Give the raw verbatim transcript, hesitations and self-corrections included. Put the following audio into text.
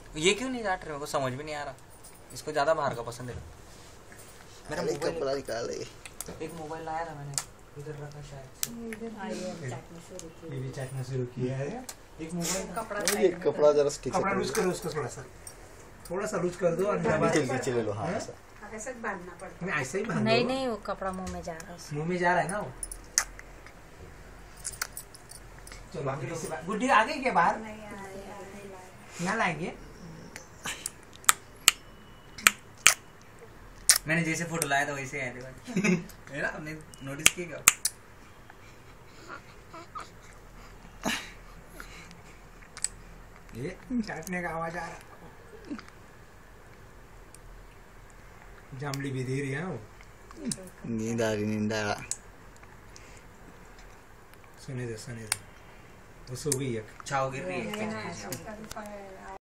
ये क्यों नहीं काट रहे? मेरे को समझ भी नहीं आ रहा। इसको ज्यादा बाहर का पसंद है। मेरा मोबाइल कपड़ा निकाल ले। एक मोबाइल लाया था मैंने, इधर रखा शायद से। ये भी चटना शुरू किया है। एक मोबाइल कपड़ा ये कपड़ा जरा ठीक से कपड़ा लूज करो उसको, थोड़ा सा थोड़ा सा लूज कर दो और नीचे नीचे ले लो। हाँ ऐसा ऐसे बांधना पड़ता मैं ऐसे ही बांध नहीं नहीं, वो कपड़ा मुंह में जा रहा है। मुंह में जा रहा है ना वो। चलो बाकी से गुड्डी आ गई क्या बाहर? नहीं यहाँ लाएंगे। मैंने जैसे फोटो लाया था वैसे आया था। मेरा आपने नोटिस किया क्या? ये चाटने का आवाज आ रहा। जामली भी दे रही है वो। नींद आ रही नींद आ रहा। सुने दे सुने दे वो सो गई है। छाव गिर रही है। है।